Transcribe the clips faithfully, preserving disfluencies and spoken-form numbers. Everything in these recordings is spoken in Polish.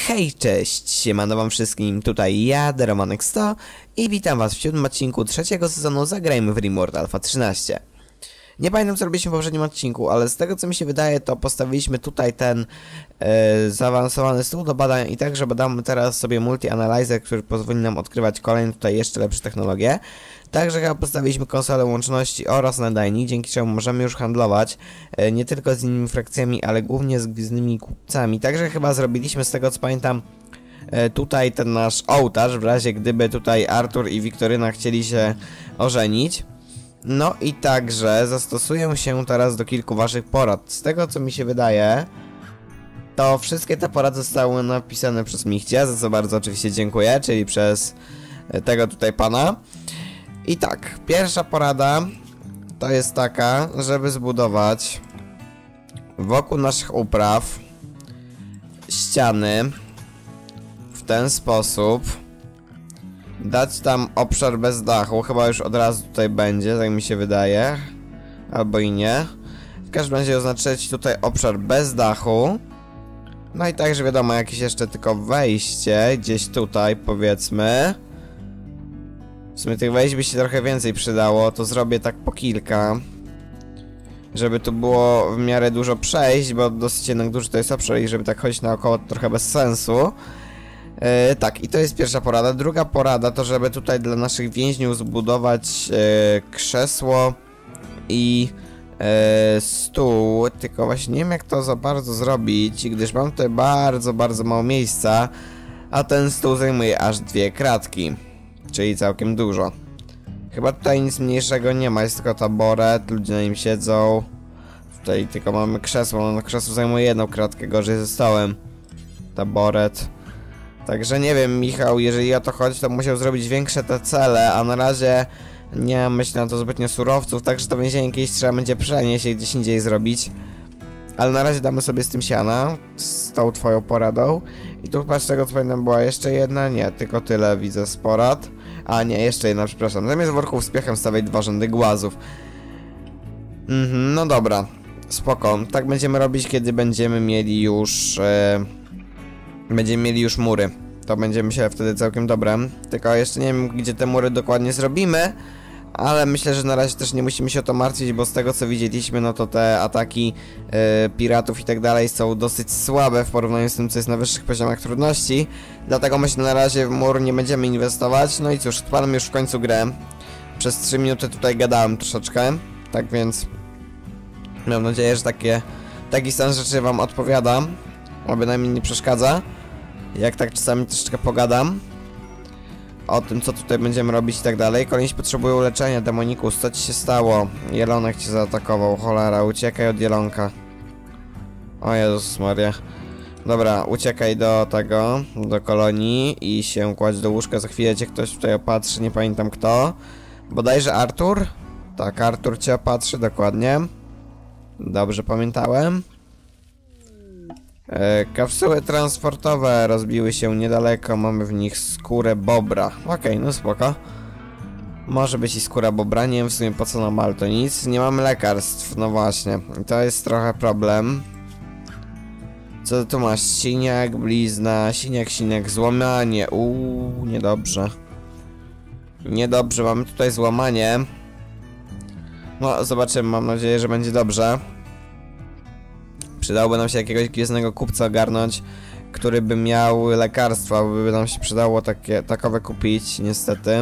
Hej, cześć, siemano wam wszystkim, tutaj ja, Deromanek sto i witam was w siódmym odcinku trzeciego sezonu Zagrajmy w RimWorld Alpha trzynaście. Nie pamiętam co robiliśmy w poprzednim odcinku, ale z tego co mi się wydaje, to postawiliśmy tutaj ten e, zaawansowany stół do badań i tak, że badamy teraz sobie multi-analyzer, który pozwoli nam odkrywać kolejne tutaj jeszcze lepsze technologie. Także chyba postawiliśmy konsolę łączności oraz nadajnik, dzięki czemu możemy już handlować e, nie tylko z innymi frakcjami, ale głównie z gwiezdnymi kupcami. Także chyba zrobiliśmy z tego co pamiętam e, tutaj ten nasz ołtarz, w razie gdyby tutaj Artur i Wiktoryna chcieli się ożenić. No i także zastosuję się teraz do kilku waszych porad. Z tego co mi się wydaje, to wszystkie te porady zostały napisane przez Michcia, za co bardzo oczywiście dziękuję, czyli przez tego tutaj pana. I tak, pierwsza porada to jest taka, żeby zbudować wokół naszych upraw ściany w ten sposób. Dać tam obszar bez dachu, chyba już od razu tutaj będzie, tak mi się wydaje. Albo i nie. W każdym razie oznaczyć tutaj obszar bez dachu. No i także wiadomo, jakieś jeszcze tylko wejście, gdzieś tutaj powiedzmy. W sumie tych wejść by się trochę więcej przydało, to zrobię tak po kilka. Żeby tu było w miarę dużo przejść, bo dosyć jednak duży to jest obszar i żeby tak chodzić naokoło to trochę bez sensu. Yy, tak, i to jest pierwsza porada. Druga porada to, żeby tutaj dla naszych więźniów zbudować yy, krzesło i yy, stół. Tylko właśnie nie wiem jak to za bardzo zrobić, gdyż mam tutaj bardzo, bardzo mało miejsca, a ten stół zajmuje aż dwie kratki, czyli całkiem dużo. Chyba tutaj nic mniejszego nie ma, jest tylko taboret, ludzie na nim siedzą. Tutaj tylko mamy krzesło, no krzesło zajmuje jedną kratkę, gorzej ze stołem. Taboret. Także nie wiem, Michał, jeżeli o to chodzi, to musiał zrobić większe te cele, a na razie nie mam myśli na to zbytnio surowców, także to więzienie kiedyś trzeba będzie przenieść i gdzieś indziej zrobić. Ale na razie damy sobie z tym siana, z tą twoją poradą. I tu chyba z tego co pamiętam była jeszcze jedna, nie, tylko tyle widzę z porad. A nie, jeszcze jedna, przepraszam, zamiast worków z piechem stawiać dwa rzędy głazów. Mhm, no dobra, spoko, tak będziemy robić, kiedy będziemy mieli już... Yy... Będziemy mieli już mury. To będzie myślę wtedy całkiem dobre. Tylko jeszcze nie wiem gdzie te mury dokładnie zrobimy. Ale myślę, że na razie też nie musimy się o to martwić, bo z tego co widzieliśmy, no to te ataki yy, piratów i tak dalej są dosyć słabe w porównaniu z tym co jest na wyższych poziomach trudności. Dlatego myślę, że na razie w mur nie będziemy inwestować. No i cóż, odpalam już w końcu grę. Przez trzy minuty tutaj gadałem troszeczkę. Tak więc mam nadzieję, że takie, taki stan rzeczy wam odpowiada. A bynajmniej nie przeszkadza. Jak tak czasami troszeczkę pogadam o tym co tutaj będziemy robić i tak dalej. Kolejni potrzebują leczenia. Demonikus, co ci się stało? Jelonek cię zaatakował, cholera, uciekaj od jelonka. O Jezus Maria. Dobra, uciekaj do tego, do kolonii i się kładź do łóżka. Za chwilę cię ktoś tutaj opatrzy, nie pamiętam kto. Bodajże Artur? Tak, Artur cię opatrzy, dokładnie. Dobrze pamiętałem. E, kapsuły transportowe rozbiły się niedaleko, mamy w nich skórę bobra. Okej, okay, no spoko. Może być i skóra bobra, nie wiem w sumie po co nam, ale to nic. Nie mamy lekarstw, no właśnie. I to jest trochę problem. Co tu masz? Siniak, blizna, siniak, siniak, złamanie. Uuu, niedobrze. Niedobrze, mamy tutaj złamanie. No, zobaczymy, mam nadzieję, że będzie dobrze. Przydałoby nam się jakiegoś gwiezdnego kupca ogarnąć, który by miał lekarstwa, by nam się przydało takie, takowe kupić, niestety.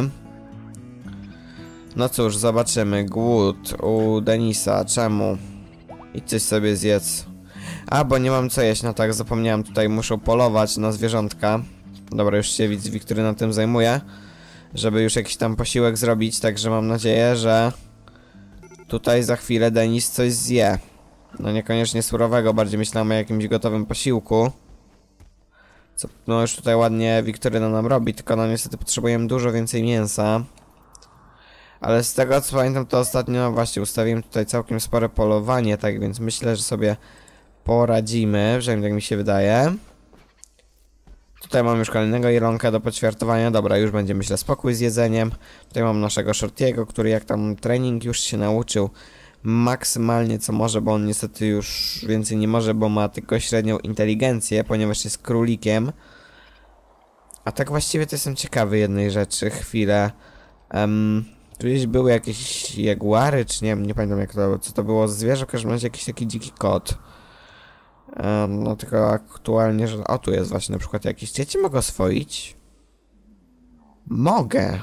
No cóż, zobaczymy. Głód u Denisa, czemu? Idź coś sobie zjedz. A, bo nie mam co jeść, no tak, zapomniałem, tutaj muszą polować na zwierzątka. Dobra, już się widz Wiktoryna tym zajmuje, żeby już jakiś tam posiłek zrobić, także mam nadzieję, że tutaj za chwilę Denis coś zje. No niekoniecznie surowego, bardziej myślałem o jakimś gotowym posiłku. Co no już tutaj ładnie Wiktoryna nam robi, tylko no niestety potrzebujemy dużo więcej mięsa. Ale z tego co pamiętam to ostatnio właśnie ustawiłem tutaj całkiem spore polowanie, tak więc myślę, że sobie poradzimy, przynajmniej tak mi się wydaje. Tutaj mam już kolejnego jelonka do poćwiartowania, dobra, już będzie myślę spokój z jedzeniem. Tutaj mam naszego Shortiego, który jak tam trening już się nauczył maksymalnie co może, bo on niestety już więcej nie może, bo ma tylko średnią inteligencję, ponieważ jest królikiem. A tak właściwie to jestem ciekawy jednej rzeczy, chwilę. Um, tu gdzieś były jakieś jaguary, czy nie, nie pamiętam jak to, co to było za zwierzę, w każdym razie jakiś taki dziki kot. Um, no tylko aktualnie, że... O, tu jest właśnie na przykład jakiś... Czy ja ci mogę oswoić? Mogę.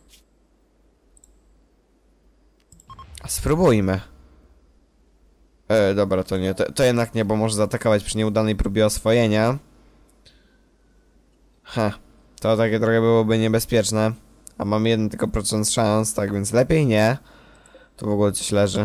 Spróbujmy. E, dobra, to nie, to, to jednak nie, bo może zaatakować przy nieudanej próbie oswojenia. Ha, to takie trochę byłoby niebezpieczne. A mam jeden tylko procent szans, tak więc lepiej nie. Tu w ogóle coś leży.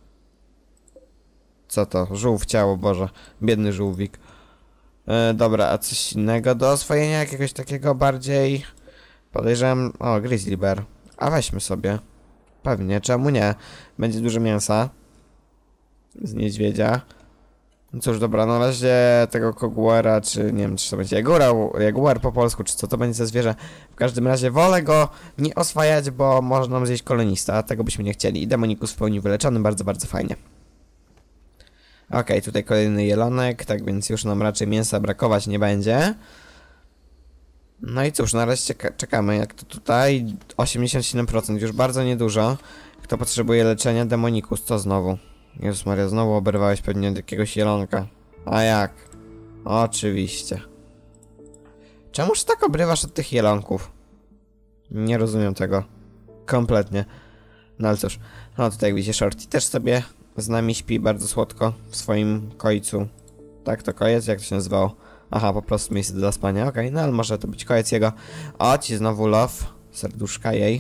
Co to? Żółw ciało, Boże. Biedny żółwik. E, dobra, a coś innego do oswojenia? Jakiegoś takiego bardziej... Podejrzewam... O, grizzly bear. A weźmy sobie. Pewnie, czemu nie? Będzie dużo mięsa. Z niedźwiedzia. No cóż, dobra, na razie tego koguara, czy nie wiem, czy to będzie jaguar, jaguar po polsku, czy co to będzie za zwierzę. W każdym razie wolę go nie oswajać, bo może nam zjeść kolonista, a tego byśmy nie chcieli. I demonikus w pełni wyleczony, bardzo, bardzo fajnie. Okej, okay, tutaj kolejny jelonek, tak więc już nam raczej mięsa brakować nie będzie. No i cóż, na razie czekamy, jak to tutaj, osiemdziesiąt siedem procent, już bardzo niedużo. Kto potrzebuje leczenia? Demonikus, co znowu? Jezus Maria, znowu oberwałeś pewnie od jakiegoś jelonka. A jak? Oczywiście. Czemuż tak obrywasz od tych jelonków? Nie rozumiem tego. Kompletnie. No ale cóż, no tutaj widzicie, Shorty też sobie z nami śpi bardzo słodko w swoim kojcu. Tak, to kojec? Jak to się nazywało? Aha, po prostu miejsce do zaspania, okej, okay, no ale może to być kojec jego. O, ci znowu love, serduszka jej.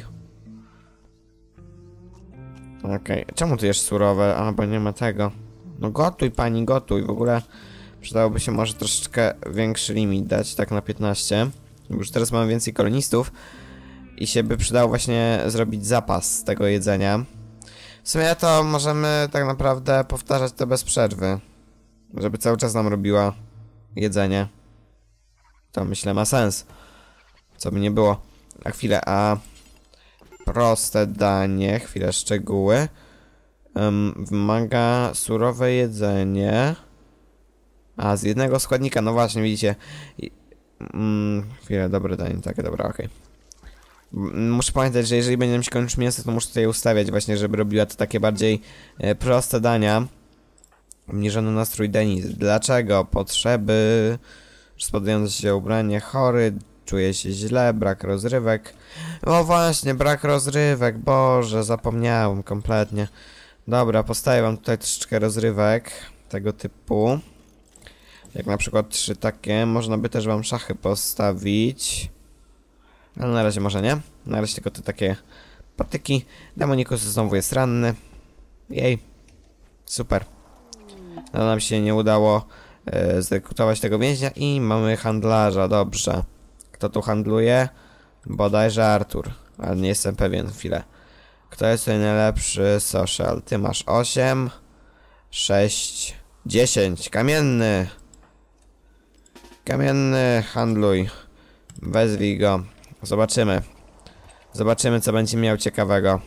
Okej, okay. Czemu tu jest surowe? A, bo nie ma tego. No gotuj pani, gotuj, w ogóle przydałoby się może troszeczkę większy limit dać, tak na piętnaście. Już teraz mamy więcej kolonistów i się by przydało właśnie zrobić zapas tego jedzenia. W sumie to możemy tak naprawdę powtarzać to bez przerwy, żeby cały czas nam robiła jedzenie. To myślę ma sens. Co by nie było. A chwilę, a... Proste danie, chwilę, szczegóły. Um, wymaga surowe jedzenie. A, z jednego składnika, no właśnie, widzicie. I, mm, chwilę, dobre danie, takie, dobra, okej. Okay. Muszę pamiętać, że jeżeli będzie mi się kończyć mięso, to muszę tutaj ustawiać właśnie, żeby robiła to takie bardziej e, proste dania. Obniżony nastrój Denis. Dlaczego? Potrzeby, rozpadające się ubranie, chory, czuje się źle, brak rozrywek. O właśnie, brak rozrywek, Boże, zapomniałem kompletnie. Dobra, postawię wam tutaj troszeczkę rozrywek tego typu. Jak na przykład trzy takie. Można by też wam szachy postawić. Ale na razie może nie. Na razie tylko te takie patyki. Demonikus znowu jest ranny. Jej. Super. No nam się nie udało e, zrekrutować tego więźnia i mamy handlarza, dobrze. Kto tu handluje? Bodajże Artur, ale nie jestem pewien, chwilę. Kto jest tutaj najlepszy? Social. Ty masz osiem, sześć, dziesięć. Kamienny. Kamienny, handluj. Wezwij go. Zobaczymy. Zobaczymy, co będzie miał ciekawego.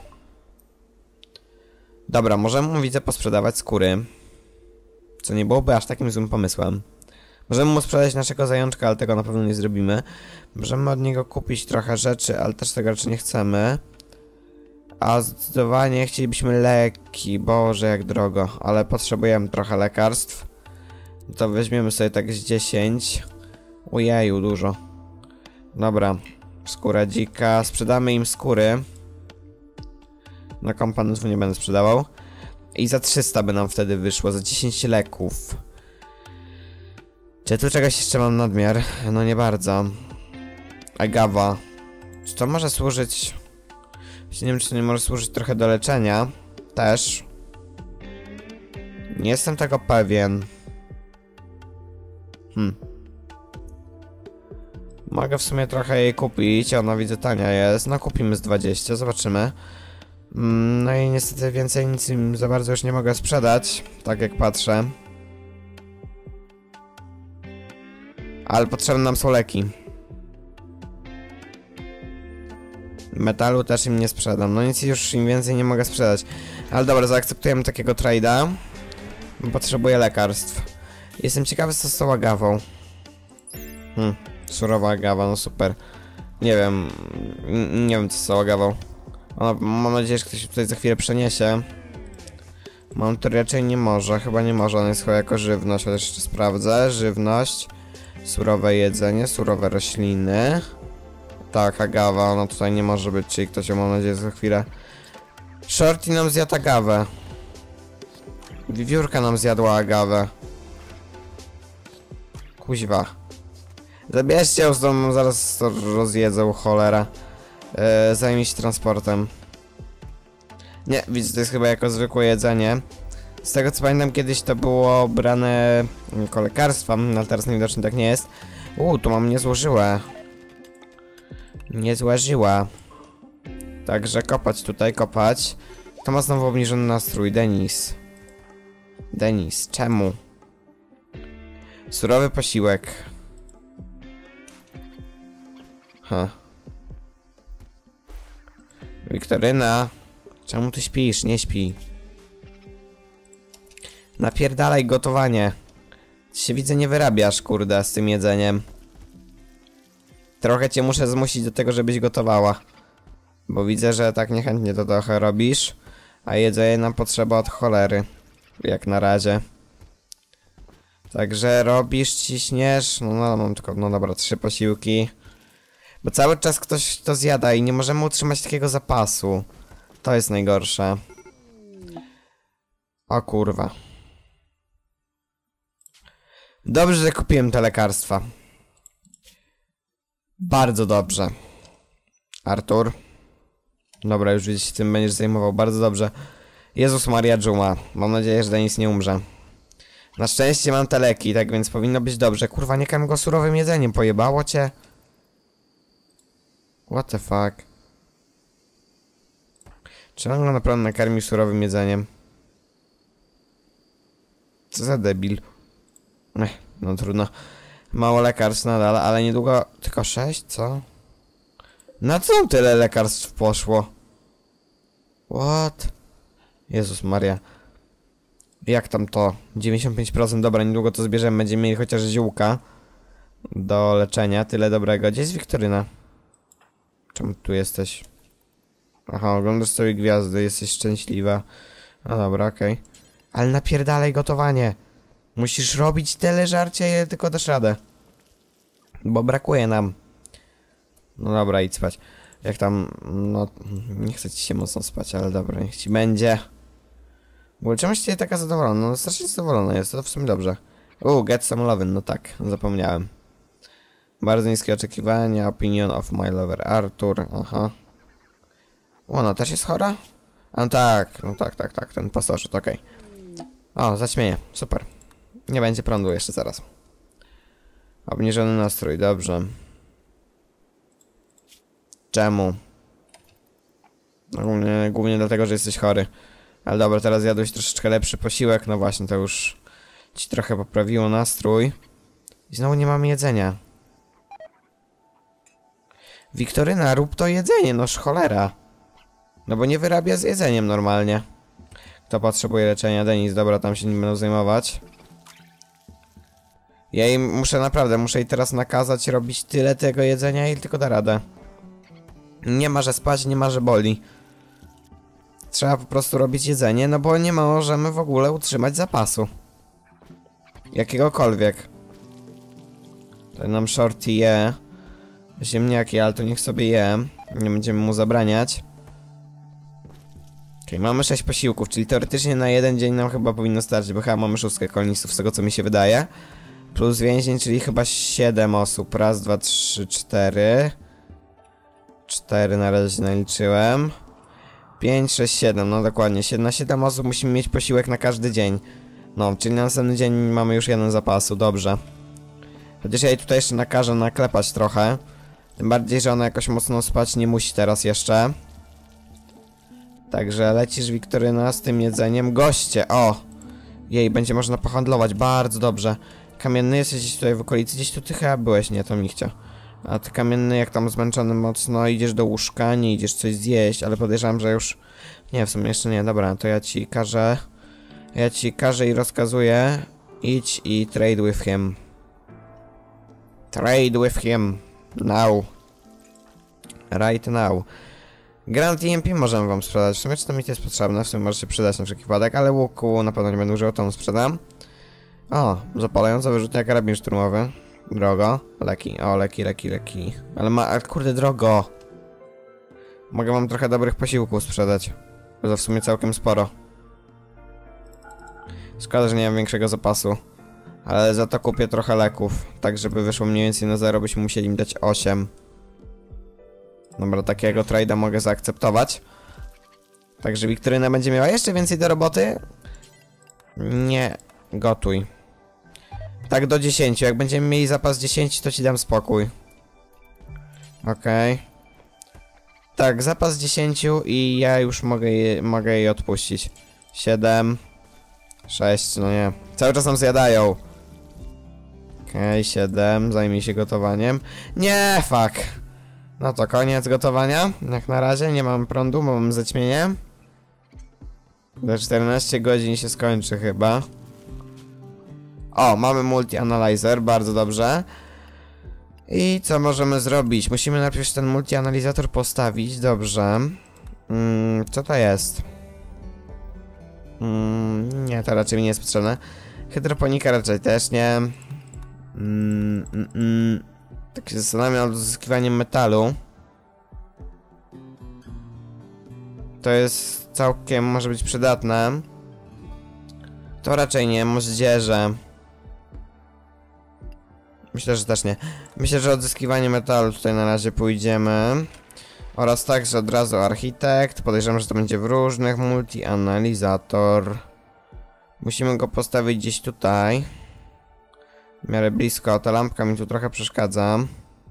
Dobra, możemy mu, widzę, posprzedawać skóry. Co nie byłoby aż takim złym pomysłem. Możemy mu sprzedać naszego zajączka, ale tego na pewno nie zrobimy. Możemy od niego kupić trochę rzeczy, ale też tego raczej nie chcemy. A zdecydowanie chcielibyśmy leki. Boże, jak drogo. Ale potrzebujemy trochę lekarstw. To weźmiemy sobie tak z dziesięć. Ujeju, dużo. Dobra. Skóra dzika. Sprzedamy im skóry. Na kompanów nie będę sprzedawał. I za trzysta by nam wtedy wyszło. Za dziesięć leków. Czy tu czegoś jeszcze mam nadmiar? No nie bardzo. Agawa. Czy to może służyć... Nie wiem, czy to nie może służyć trochę do leczenia. Też. Nie jestem tego pewien. Hmm. Mogę w sumie trochę jej kupić. Ona, widzę, tania jest. No kupimy z dwadzieścia, zobaczymy. No i niestety więcej nic im za bardzo już nie mogę sprzedać. Tak jak patrzę. Ale potrzebne nam są leki. Metalu też im nie sprzedam. No nic już im więcej nie mogę sprzedać. Ale dobra, zaakceptujemy takiego trade'a. Potrzebuję lekarstw. Jestem ciekawy, co z tą agawą. Hmm, surowa agawa, no super. Nie wiem, nie wiem, co z tą agawą. Ona, mam nadzieję, że ktoś się tutaj za chwilę przeniesie. Mam to raczej nie może, chyba nie może, ona jest chyba jako żywność, ale jeszcze sprawdzę. Żywność, surowe jedzenie, surowe rośliny. Tak, agawa, ona tutaj nie może być, czyli ktoś ją, mam nadzieję, za chwilę. Shorty nam zjadł agawę. Wiewiórka nam zjadła agawę. Kuźwa. Zabierzcie ją z domu, zaraz to rozjedzą, cholera. Eee, zajmij się transportem. Nie, widzę, to jest chyba jako zwykłe jedzenie. Z tego co pamiętam, kiedyś to było brane jako lekarstwa, ale teraz najwidoczniej tak nie jest. Uuu, tu mam niezłą żyłę. Niezła żyła. Także kopać tutaj, kopać. To ma znowu obniżony nastrój, Denis. Denis, czemu? Surowy posiłek. Ha. Wiktoryna. Czemu ty śpisz? Nie śpi. Napierdalaj gotowanie. Ty się widzę nie wyrabiasz, kurde, z tym jedzeniem. Trochę cię muszę zmusić do tego, żebyś gotowała. Bo widzę, że tak niechętnie to trochę robisz. A jedzenie nam potrzeba od cholery. Jak na razie. Także robisz, ciśniesz. No, no mam tylko, no dobra, trzy posiłki. Bo cały czas ktoś to zjada i nie możemy utrzymać takiego zapasu. To jest najgorsze. O kurwa. Dobrze, że kupiłem te lekarstwa. Bardzo dobrze. Artur. Dobra, już widzisz, tym będziesz zajmował. Bardzo dobrze. Jezus Maria Dżuma. Mam nadzieję, że Denis nie umrze. Na szczęście mam te leki, tak więc powinno być dobrze. Kurwa, nie karm go surowym jedzeniem. Pojebało cię? What the fuck? Czy on go naprawdę nakarmi surowym jedzeniem? Co za debil. Ech, no trudno. Mało lekarstw nadal, ale niedługo... Tylko sześć, co? Na co tyle lekarstw poszło? What? Jezus Maria. Jak tam to? dziewięćdziesiąt pięć procent, dobra, niedługo to zbierzemy, będziemy mieli chociaż ziółka do leczenia, tyle dobrego. Gdzie jest Wiktoryna? Czemu tu jesteś? Aha, oglądasz sobie gwiazdy, jesteś szczęśliwa. No dobra, okej. Okay. Ale napierdalaj gotowanie. Musisz robić tyle żarcia, ile tylko dasz radę. Bo brakuje nam. No dobra, idź spać. Jak tam, no, nie chcę ci się mocno spać, ale dobra, niech ci będzie. Bo czemuś cię taka zadowolona? No strasznie zadowolona jest, to w sumie dobrze. Uuu, get some lovin', no tak, zapomniałem. Bardzo niskie oczekiwania, opinion of my lover Artur, aha. O, ona też jest chora? A no tak, no tak, tak, tak, ten pasożyt, okej. Okay. O, zaćmieje, super. Nie będzie prądu jeszcze zaraz. Obniżony nastrój, dobrze. Czemu? No, głównie, głównie dlatego, że jesteś chory. Ale dobra, teraz jadłeś troszeczkę lepszy posiłek, no właśnie, to już ci trochę poprawiło nastrój. I znowu nie mamy jedzenia. Wiktoryna, rób to jedzenie, noż cholera. No bo nie wyrabia z jedzeniem normalnie. Kto potrzebuje leczenia? Denis, dobra, tam się nim będą zajmować. Ja jej muszę naprawdę, muszę jej teraz nakazać robić tyle tego jedzenia i tylko da radę. Nie ma, że spać, nie ma, że boli. Trzeba po prostu robić jedzenie, no bo nie możemy w ogóle utrzymać zapasu. Jakiegokolwiek. To nam Shorty je. Ziemniaki, ale to niech sobie je. Nie będziemy mu zabraniać. Okej, okay, mamy sześć posiłków, czyli teoretycznie na jeden dzień nam chyba powinno starczyć, bo chyba mamy szóstkę kolonistów, z tego co mi się wydaje. Plus więzień, czyli chyba siedem osób. Raz, dwa, trzy, cztery. Cztery na razie się naliczyłem. Pięć, sześć, siedem, no dokładnie. Na siedem osób musimy mieć posiłek na każdy dzień. No, czyli na następny dzień mamy już jeden zapasu, dobrze. Chociaż ja jej tutaj jeszcze nakażę naklepać trochę. Tym bardziej, że ona jakoś mocno spać nie musi teraz jeszcze. Także lecisz, Wiktoryna, z tym jedzeniem. Goście, o! Jej, będzie można pohandlować, bardzo dobrze. Kamienny, jesteś gdzieś tutaj w okolicy, gdzieś tu ty chyba byłeś, nie, to Michcia. A ty kamienny, jak tam zmęczony mocno, idziesz do łóżka, nie idziesz coś zjeść, ale podejrzewam, że już... Nie, w sumie jeszcze nie, dobra, to ja ci każę... Ja ci każę i rozkazuję. Idź i trade with him. Trade with him. Now. Right now. Granat E M P możemy wam sprzedać. W sumie czy to mi jest potrzebne? W sumie może się przydać na wszelki wypadek, ale łuku na pewno nie będę używał, to mu sprzedam. O, zapalająca wyrzutnia, karabin szturmowy. Drogo. Leki. O, leki, leki, leki. Ale ma... Ale kurde, drogo. Mogę wam trochę dobrych posiłków sprzedać. Za w sumie całkiem sporo. Szkoda, że nie mam większego zapasu. Ale za to kupię trochę leków. Tak, żeby wyszło mniej więcej na zero, byśmy musieli im dać osiem. Dobra, takiego trade'a mogę zaakceptować. Także Wiktoryna będzie miała jeszcze więcej do roboty. Nie gotuj. Tak do dziesięciu. Jak będziemy mieli zapas dziesięć, to ci dam spokój. Okej. Okay. Tak, zapas dziesięciu i ja już mogę, je, mogę jej odpuścić. siedem. sześć, no nie. Cały czas nam zjadają. Okej, okay, siedem. Zajmij się gotowaniem. Nie, fuck. No to koniec gotowania. Jak na razie nie mam prądu, bo mam zaćmienie. Za czternaście godzin się skończy chyba. O, mamy multi-analyzer, bardzo dobrze. I co możemy zrobić? Musimy najpierw ten multi-analizator postawić, dobrze. Mm, co to jest? Mm, nie, to raczej mi nie jest potrzebne. Hydroponika raczej też nie. Mm, mm, mm. Tak się zastanawiam nad uzyskiwaniem metalu. To jest całkiem, może być przydatne. To raczej nie, moździerze. Myślę, że też nie. Myślę, że odzyskiwanie metalu tutaj na razie pójdziemy. Oraz także od razu architekt. Podejrzewam, że to będzie w różnych. Multi-analizator. Musimy go postawić gdzieś tutaj. W miarę blisko. Ta lampka mi tu trochę przeszkadza.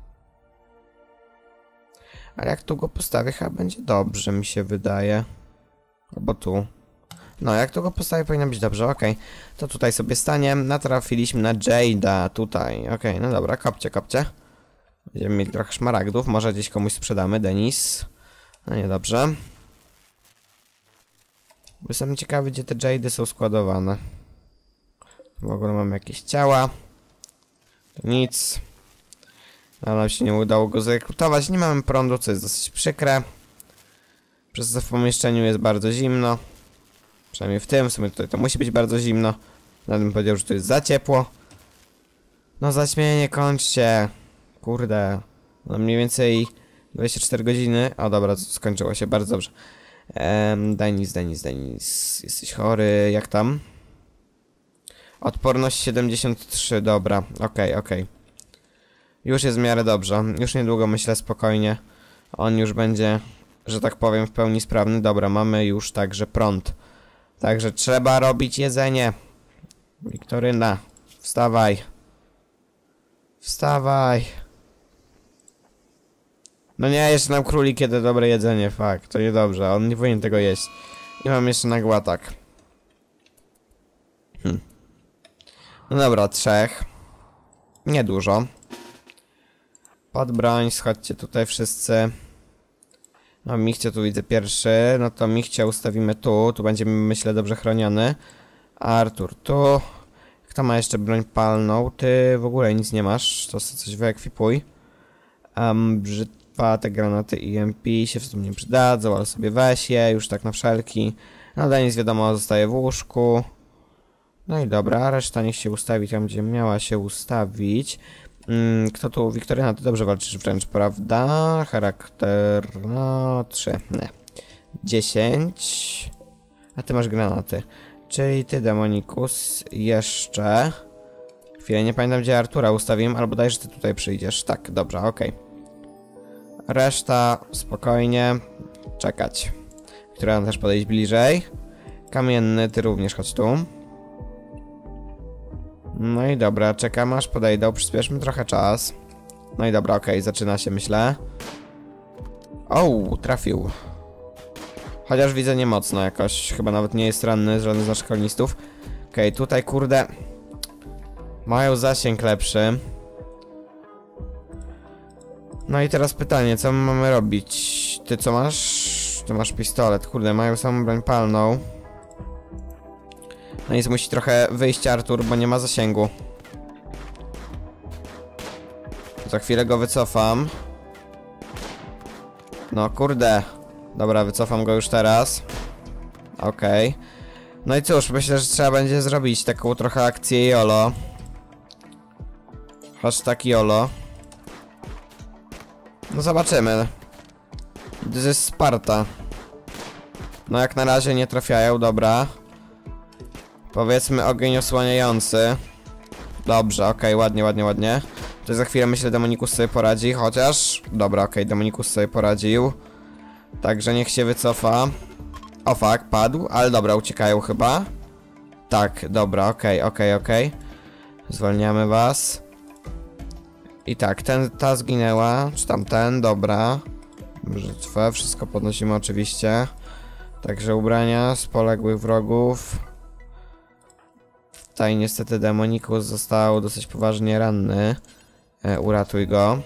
Ale jak tu go postawię, chyba będzie dobrze, mi się wydaje. Albo tu. No, jak tu go postawię, powinno być dobrze, okej. Okay. To tutaj sobie stanie. Natrafiliśmy na Jade'a tutaj. Okej, okay, no dobra, kopcie, kopcie. Będziemy mieli trochę szmaragdów, może gdzieś komuś sprzedamy, Denis. No niedobrze. Jestem ciekawy, gdzie te Jade'y są składowane. W ogóle mamy jakieś ciała. To nic. Ale nam się nie udało go zrekrutować. Nie mamy prądu, co jest dosyć przykre. Przez to w pomieszczeniu jest bardzo zimno. Przynajmniej w tym, w sumie tutaj to musi być bardzo zimno. Nawet bym powiedział, że to jest za ciepło. No zaćmienie, kończcie. Kurde. No mniej więcej dwadzieścia cztery godziny. O dobra, skończyło się, bardzo dobrze. Ehm, Denis, Denis, Denis. Jesteś chory, jak tam? Odporność siedemdziesiąt trzy, dobra. Okej, okay, okej. Okay. Już jest w miarę dobrze. Już niedługo, myślę, spokojnie. On już będzie, że tak powiem, w pełni sprawny. Dobra, mamy już także prąd. Także trzeba robić jedzenie. Wiktoryna, wstawaj. Wstawaj. No nie, jeszcze nam królik kiedy dobre jedzenie, fakt. To niedobrze, on nie powinien tego jeść. I mam jeszcze nagłatak. Hm. No dobra, trzech. Niedużo. Pod broń, schodźcie tutaj wszyscy. No Michcie tu widzę pierwszy. No to Michcia ustawimy tu. Tu będziemy, myślę, dobrze chroniony. Artur tu. Kto ma jeszcze broń palną? Ty w ogóle nic nie masz. To sobie coś wyekwipuj. Um, brzytwa, te granaty E M P się w sumie nie przydadzą, ale sobie weź je, już tak na wszelki. No Denis wiadomo zostaje w łóżku. No i dobra, reszta niech się ustawi tam, gdzie miała się ustawić. Mm, kto tu? Wiktoryna, ty dobrze walczysz wręcz, prawda? Charakter... no... trzy, nie. dziesięć. A ty masz granaty. Czyli ty, Demonikus, jeszcze... Chwilę, nie pamiętam, gdzie Artura ustawiłem, albo daj, że ty tutaj przyjdziesz. Tak, dobrze, okej. Okay. Reszta spokojnie czekać. Która też podejść bliżej. Kamienny, ty również chodź tu. No i dobra, czekam aż podejdą, przyspieszmy trochę czas. No i dobra, okej, okay, zaczyna się, myślę. O, trafił. Chociaż widzę nie mocno jakoś, chyba nawet nie jest ranny, żaden z naszych kolonistów. Okej, okay, tutaj kurde... mają zasięg lepszy. No i teraz pytanie, co my mamy robić? Ty co masz? Ty masz pistolet, kurde, mają samą broń palną. No i musi trochę wyjść Artur, bo nie ma zasięgu. Za chwilę go wycofam. No kurde. Dobra, wycofam go już teraz. Okej. Okay. No i cóż, myślę, że trzeba będzie zrobić taką trochę akcję YOLO. Hashtag YOLO. No zobaczymy. This is Sparta. No jak na razie nie trafiają, dobra. Powiedzmy ogień osłaniający. Dobrze, okej, okay, ładnie, ładnie, ładnie. To za chwilę myślę Demonikus sobie poradzi, chociaż... Dobra, okej, okay, Demonikus sobie poradził. Także niech się wycofa. O fuck, padł, ale dobra, uciekają chyba. Tak, dobra, okej, okay, okej, okay, okej. Okay. Zwalniamy was. I tak, ten, ta zginęła, czy tamten, dobra. Brzytwę, wszystko podnosimy oczywiście. Także ubrania z poległych wrogów. Tutaj niestety Demonikus został dosyć poważnie ranny. E, uratuj go.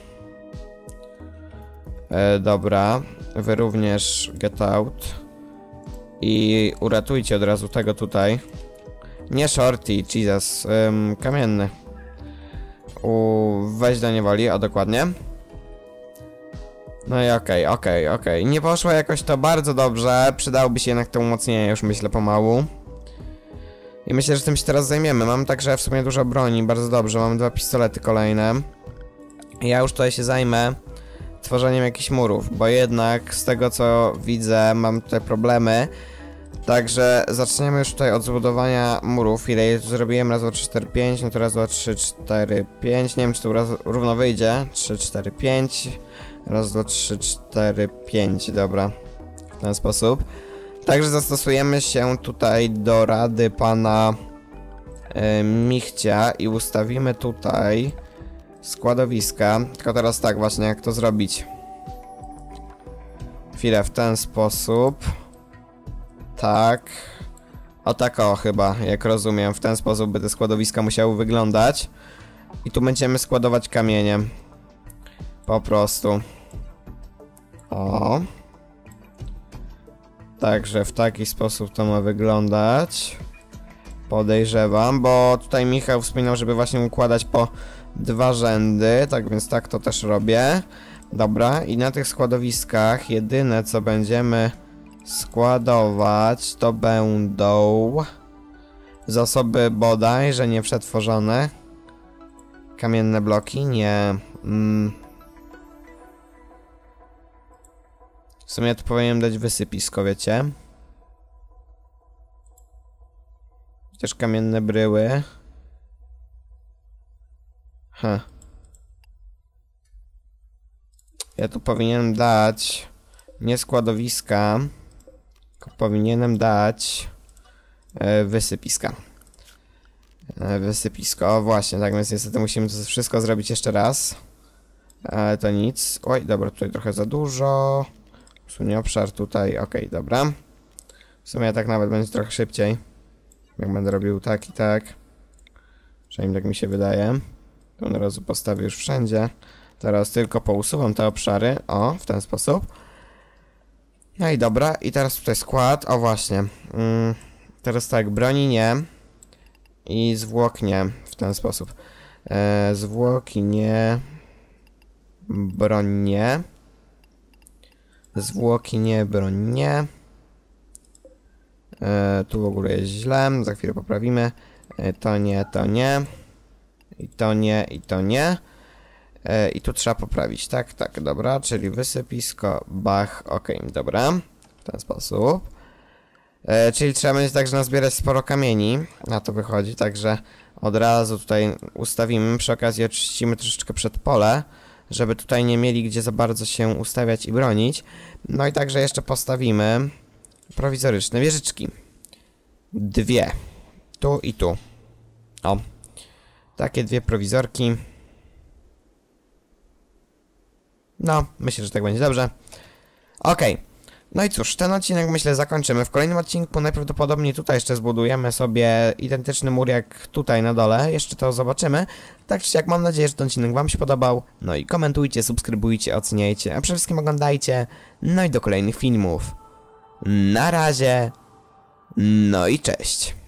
E, dobra, wy również get out. I uratujcie od razu tego tutaj. Nie Shorty, Jesus, ym, kamienny. U, weź do niewoli, a dokładnie. No i okej, okay, okej, okay, okej. Okay. Nie poszło jakoś to bardzo dobrze. Przydałoby się jednak to umocnienie, już myślę pomału. I myślę, że tym się teraz zajmiemy. Mam także w sumie dużo broni, bardzo dobrze. Mam dwa pistolety kolejne. Ja już tutaj się zajmę tworzeniem jakichś murów, bo jednak z tego co widzę mam tutaj problemy. Także zaczniemy już tutaj od zbudowania murów. Ile je zrobiłem? Raz, dwa, trzy, cztery, pięć. No to raz, dwa, trzy, cztery, pięć. Nie wiem, czy tu raz równo wyjdzie. trzy, cztery, pięć. Raz, dwa, trzy, cztery, pięć. Dobra. W ten sposób. Także zastosujemy się tutaj do rady pana yy, Michcia i ustawimy tutaj składowiska. Tylko teraz tak właśnie, jak to zrobić. Chwilę, w ten sposób. Tak. O tak o chyba, jak rozumiem. W ten sposób by te składowiska musiały wyglądać. I tu będziemy składować kamienie. Po prostu. O. Także w taki sposób to ma wyglądać. Podejrzewam, bo tutaj Michał wspominał, żeby właśnie układać po dwa rzędy. Tak więc tak to też robię. Dobra, i na tych składowiskach jedyne co będziemy składować to będą zasoby bodajże nieprzetworzone. Kamienne bloki? Nie. Mm. W sumie tu powinienem dać wysypisko, wiecie? Też kamienne bryły. Ha. Ja tu powinienem dać nie składowiska, tylko powinienem dać e, wysypiska. E, wysypisko, o właśnie, tak więc niestety musimy to wszystko zrobić jeszcze raz. Ale to nic. Oj, dobra, tutaj trochę za dużo. Usunie obszar tutaj, okej, okay, dobra. W sumie tak nawet będzie trochę szybciej. Jak będę robił tak i tak. Przynajmniej tak mi się wydaje. To od razu postawię już wszędzie. Teraz tylko pousuwam te obszary. O, w ten sposób. No i dobra, i teraz tutaj skład. O właśnie. Mm, teraz tak, broni nie. I zwłok nie. W ten sposób. E, zwłoki nie. Broń nie. Zwłoki nie, broń nie. E, tu w ogóle jest źle. Za chwilę poprawimy. E, to nie, to nie. I to nie, i to nie. E, I tu trzeba poprawić. Tak, tak, dobra. Czyli wysypisko, bach, okej, okay, dobra. W ten sposób. E, czyli trzeba będzie także nazbierać sporo kamieni. Na to wychodzi, także od razu tutaj ustawimy. Przy okazji oczyścimy troszeczkę przed pole, żeby tutaj nie mieli gdzie za bardzo się ustawiać i bronić. No i także jeszcze postawimy prowizoryczne wieżyczki. Dwie. Tu i tu. O. Takie dwie prowizorki. No, myślę, że tak będzie dobrze. Okej. No i cóż, ten odcinek myślę zakończymy. W kolejnym odcinku najprawdopodobniej tutaj jeszcze zbudujemy sobie identyczny mur jak tutaj na dole. Jeszcze to zobaczymy. Tak czy jak mam nadzieję, że ten odcinek wam się podobał. No i komentujcie, subskrybujcie, oceniajcie, a przede wszystkim oglądajcie. No i do kolejnych filmów. Na razie. No i cześć.